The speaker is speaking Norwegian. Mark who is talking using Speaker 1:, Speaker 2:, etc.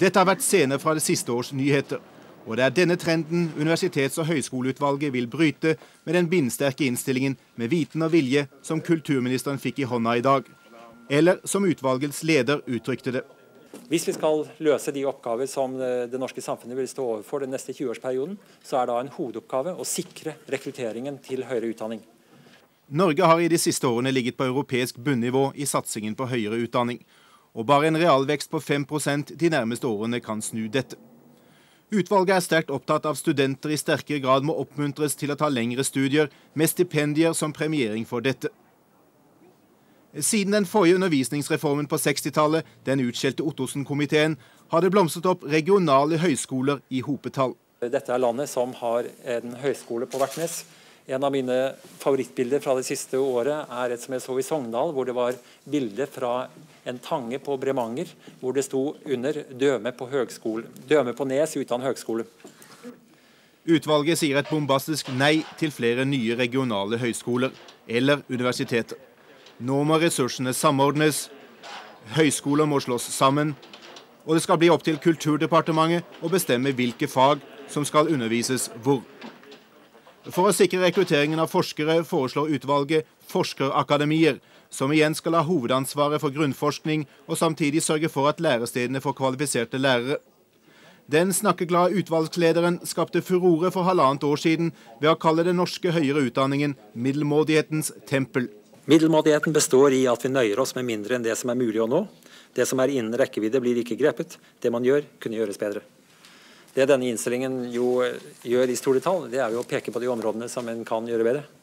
Speaker 1: Dette har vært scener fra det siste års nyheter. Og det er denne trenden Universitets- og høyskoleutvalget vil bryte med den bindsterke innstillingen med viten og vilje som kulturministeren fikk i hånda i dag. Eller som utvalgets leder uttrykte det.
Speaker 2: Hvis vi skal løse de oppgaver som det norske samfunnet vil stå overfor den neste 20-årsperioden, så er da en hovedoppgave å sikre rekrutteringen til høyere utdanning.
Speaker 1: Norge har i de siste årene ligget på europeisk bunnivå i satsingen på høyere utdanning. Og bare en realvekst på 5% de nærmeste årene kan snu dette. Utvalget er sterkt opptatt av studenter i sterkere grad må oppmuntres til å ta lengre studier, med stipendier som premiering for dette. Siden den forrige undervisningsreformen på 60-tallet, den utskjelte Ottosen-komiteen, har det blomstret opp regionale høyskoler i hopetall.
Speaker 2: Dette er landet som har en høyskole på hvert nes. En av mine favorittbilder fra det siste året er et som jeg så i Sogndal, hvor det var bilder fra en tange på Bremanger, hvor det sto under døme på nes uten høgskole.
Speaker 1: Utvalget sier et bombastisk nei til flere nye regionale høyskoler eller universiteter. Nå må ressursene samordnes, høyskoler må slås sammen, og det skal bli opp til Kulturdepartementet å bestemme hvilke fag som skal undervises hvor. For å sikre rekrutteringen av forskere foreslår utvalget forskerakademier, som igjen skal ha hovedansvaret for grunnforskning og samtidig sørge for at lærestedene får kvalifiserte lærere. Den snakkeglade utvalgslederen skapte furore for 1,5 år siden ved å kalle den norske høyere utdanningen middelmådighetens tempel.
Speaker 2: Middelmådigheten består i at vi nøyer oss med mindre enn det som er mulig å nå. Det som er innen rekkevidde blir ikke grepet. Det man gjør, kunne gjøres bedre. Det denne innstillingen jo gjør i store tall, det er jo å peke på de områdene som en kan gjøre bedre.